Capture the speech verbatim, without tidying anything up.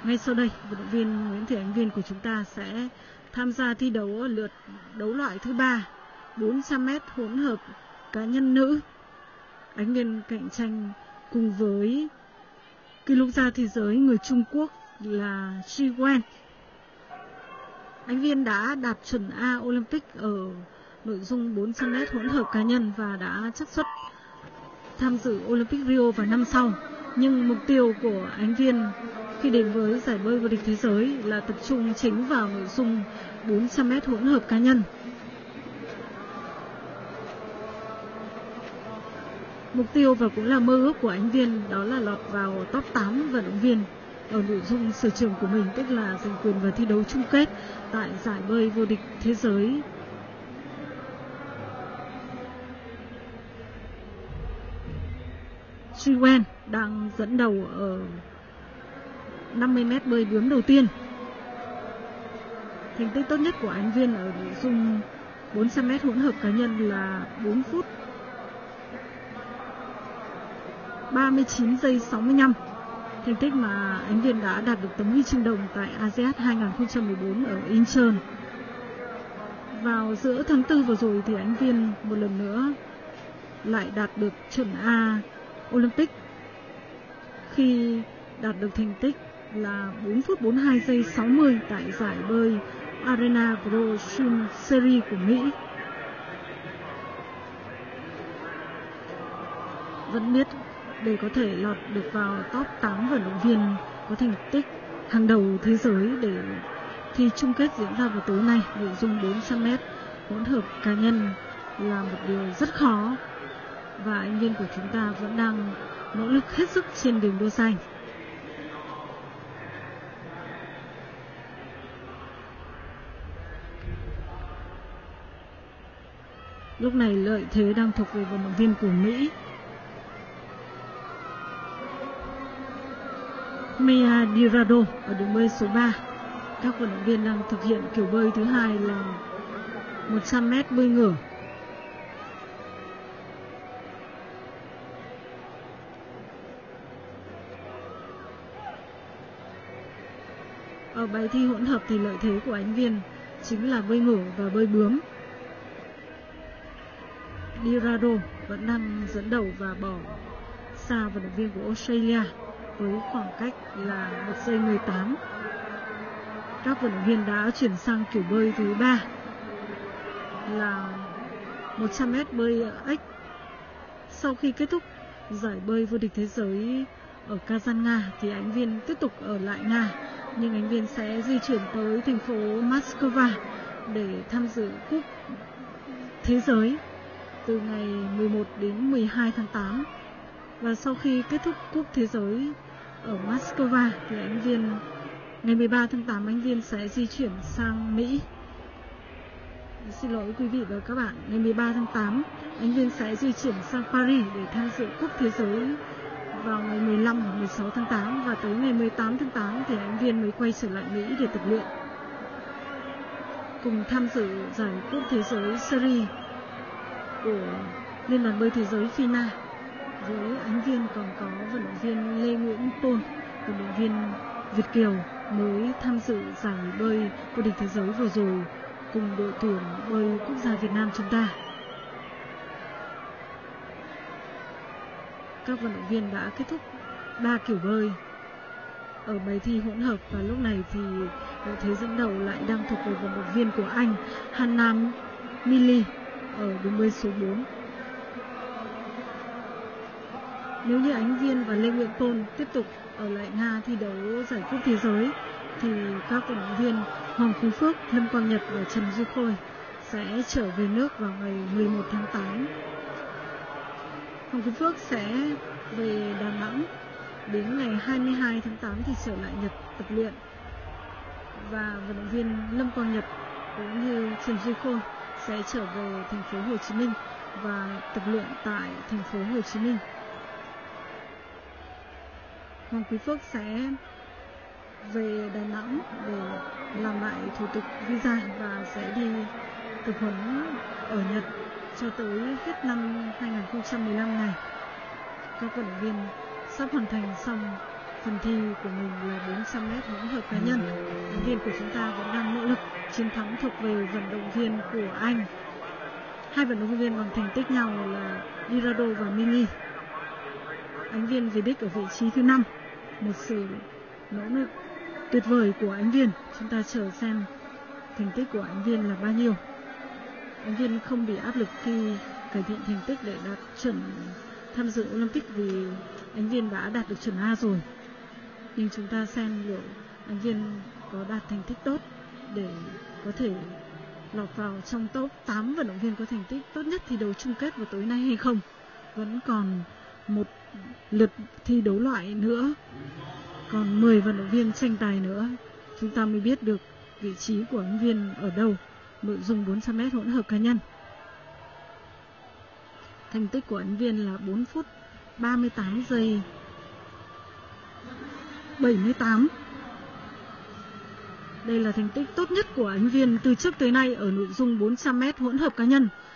Ngay sau đây, vận động viên Nguyễn Thị Ánh Viên của chúng ta sẽ tham gia thi đấu ở lượt đấu loại thứ ba, bốn trăm mét hỗn hợp cá nhân nữ. Ánh Viên cạnh tranh cùng với kỷ lục gia thế giới người Trung Quốc là Zhi Wen. Ánh Viên đã đạt chuẩn A Olympic ở nội dung bốn trăm mét hỗn hợp cá nhân và đã xác suất tham dự Olympic Rio vào năm sau. Nhưng mục tiêu của Ánh Viên khi đến với giải bơi vô địch thế giới là tập trung chính vào nội dung bốn trăm mét hỗn hợp cá nhân. Mục tiêu và cũng là mơ ước của Ánh Viên đó là lọt vào top tám vận động viên ở nội dung sở trường của mình, tức là giành quyền vào thi đấu chung kết tại giải bơi vô địch thế giới. Zhi Wen đang dẫn đầu ở năm mươi mét bơi bướm đầu tiên. Thành tích tốt nhất của Ánh Viên ở nội dung bốn trăm mét hỗn hợp cá nhân là bốn phút ba mươi chín giây sáu mươi lăm. Thành tích mà Ánh Viên đã đạt được tấm huy chương đồng tại a sê an hai không một bốn ở Incheon. Vào giữa tháng tư vừa rồi thì Ánh Viên một lần nữa lại đạt được chuẩn A Olympic khi đạt được thành tích là bốn phút bốn mươi hai giây sáu mươi tại giải bơi Arena Pro Swim Series của Mỹ. Vẫn biết để có thể lọt được vào top tám vận động viên có thành tích hàng đầu thế giới để thi chung kết diễn ra vào tối nay, nội dung bốn trăm mét hỗn hợp cá nhân là một điều rất khó và Ánh Viên của chúng ta vẫn đang nỗ lực hết sức trên đường đua xanh. Lúc này lợi thế đang thuộc về vận động viên của Mỹ. Mia Dirado ở đường bơi số ba. Các vận động viên đang thực hiện kiểu bơi thứ hai là một trăm mét bơi ngửa. Ở bài thi hỗn hợp thì lợi thế của Ánh Viên chính là bơi ngửa và bơi bướm. Dirado vẫn đang dẫn đầu và bỏ xa vận động viên của Australia với khoảng cách là một giây mười tám. Các vận động viên đã chuyển sang kiểu bơi thứ ba là một trăm mét bơi ếch. Sau khi kết thúc giải bơi vô địch thế giới ở Kazan, Nga thì Ánh Viên tiếp tục ở lại Nga, nhưng Ánh Viên sẽ di chuyển tới thành phố Moscow để tham dự cúp thế giới từ ngày mười một đến mười hai tháng tám. Và sau khi kết thúc cúp thế giới ở Moscow thì Ánh Viên ngày mười ba tháng tám Ánh Viên sẽ di chuyển sang Mỹ. Xin lỗi quý vị và các bạn, ngày mười ba tháng tám Ánh Viên sẽ di chuyển sang Paris để tham dự cúp thế giới vào ngày mười lăm và mười sáu tháng tám, và tới ngày mười tám tháng tám thì Ánh Viên mới quay trở lại Mỹ để tập luyện. Cùng tham dự giải cúp thế giới series của Liên đoàn bơi thế giới pê i en a với Ánh Viên còn có vận động viên Lê Nguyễn Tôn, vận động viên Việt kiều mới tham dự giải bơi vô địch thế giới vừa rồi cùng đội tuyển bơi quốc gia Việt Nam chúng ta. Các vận động viên đã kết thúc ba kiểu bơi ở bài thi hỗn hợp và lúc này thì lợi thế dẫn đầu lại đang thuộc về vận động viên của Anh Hannah Millie ở đường bơi số bốn. Nếu như Ánh Viên và Lê Nguyễn Tôn tiếp tục ở lại Nga thi đấu giải cúp thế giới thì các vận động viên Hoàng Quý Phước, Lâm Quang Nhật và Trần Duy Khôi sẽ trở về nước vào ngày mười một tháng tám. Hoàng Quý Phước sẽ về Đà Nẵng, đến ngày hai mươi hai tháng tám thì trở lại Nhật tập luyện, và vận động viên Lâm Quang Nhật cũng như Trần Duy Khôi sẽ trở về thành phố Hồ Chí Minh và tập luyện tại thành phố Hồ Chí Minh. Hoàng Quý Phước sẽ về Đà Nẵng để làm lại thủ tục visa và sẽ đi tập huấn ở Nhật cho tới hết năm hai không một năm này. Các vận động viên sắp hoàn thành xong phần thi của mình là bốn trăm mét hỗn hợp cá nhân. Vận động viên của chúng ta vẫn đang nỗ lực. Chiến thắng thuộc về vận động viên của Anh. Hai vận động viên bằng thành tích nhau là Dirado và Mini. Ánh Viên về đích ở vị trí thứ năm. Một sự nỗ lực tuyệt vời của Ánh Viên. Chúng ta chờ xem thành tích của Ánh Viên là bao nhiêu. Ánh Viên không bị áp lực khi cải thiện thành tích để đạt chuẩn tham dự Olympic vì Ánh Viên đã đạt được chuẩn A rồi. Nhưng chúng ta xem liệu Ánh Viên có đạt thành tích tốt để có thể lọt vào trong top tám vận động viên có thành tích tốt nhất thi đấu chung kết vào tối nay hay không. Vẫn còn một lượt thi đấu loại nữa, còn mười vận động viên tranh tài nữa, chúng ta mới biết được vị trí của Ánh Viên ở đâu. Nội dung bốn trăm mét hỗn hợp cá nhân, thành tích của Ánh Viên là bốn phút ba mươi tám giây bảy mươi tám. Đây là thành tích tốt nhất của Ánh Viên từ trước tới nay ở nội dung bốn trăm mét hỗn hợp cá nhân.